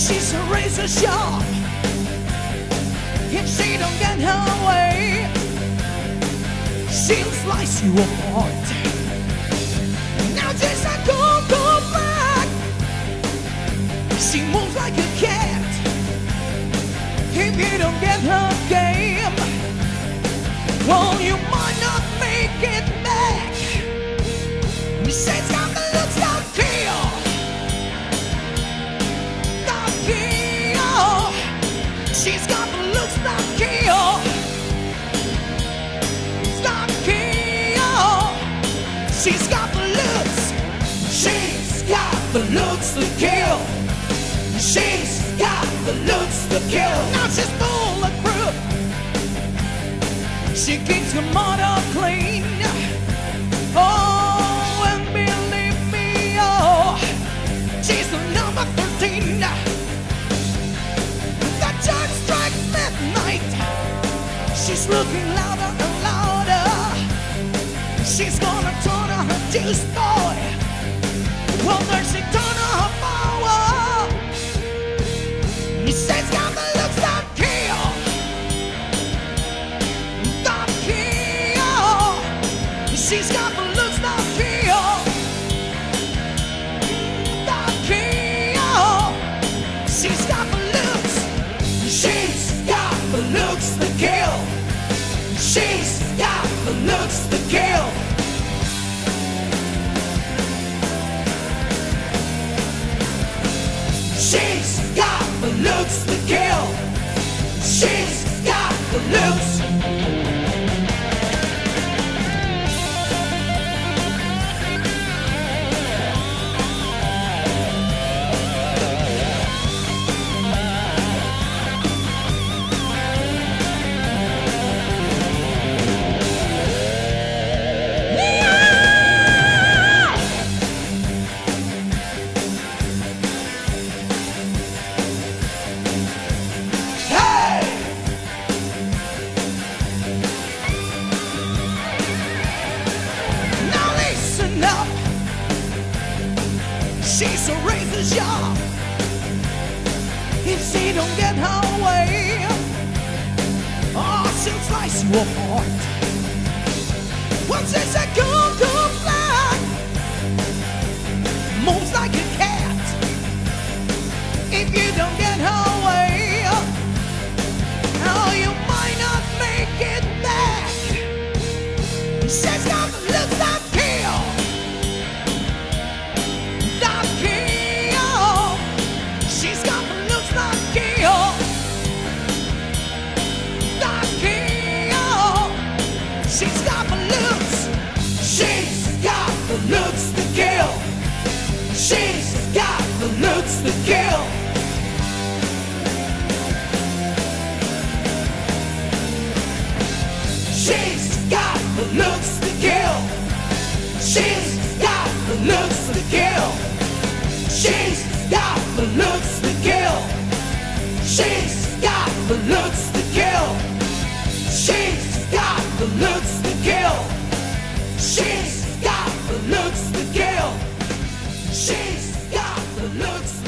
She's a razor sharp. If she don't get her way, she'll slice you apart. Now she's a cold black. She moves like a cat. If you don't get her game, well, you might not make it back. She's got the looks that kill. That kill. She's got the looks that kill. That kill. She's got the looks. She's got the looks that kill. She's got the looks that kill. Now she's full of Crue. She keeps her mother clean. Oh, and believe me, oh, she's the number 13. The church strikes midnight. She's looking louder and louder. She's gonna turn on her juice, boy. Well, there's a turn on her power. She's got the looks that kill. That kill. She's got the looks that kill. That kill. She's got the looks. She's got the looks that kill. She's got the looks that kill. She's got the looks that kill. She's got the looks. She's a razor sharp. If she don't get her way, oh, she'll slice you apart. Well, she's a cool black. Moves like a cat. If you don't get her way, oh, you might not make it back. She's got the looks that kill. She's got the looks that kill. That kill. She's got the looks. She's got the looks that kill. She's got the looks that kill. She's got the looks that kill. She's got the looks that kill. She's got the looks that kill. She's got the looks that kill. She's got the looks that kill. She's got the looks that kill. She's got the looks.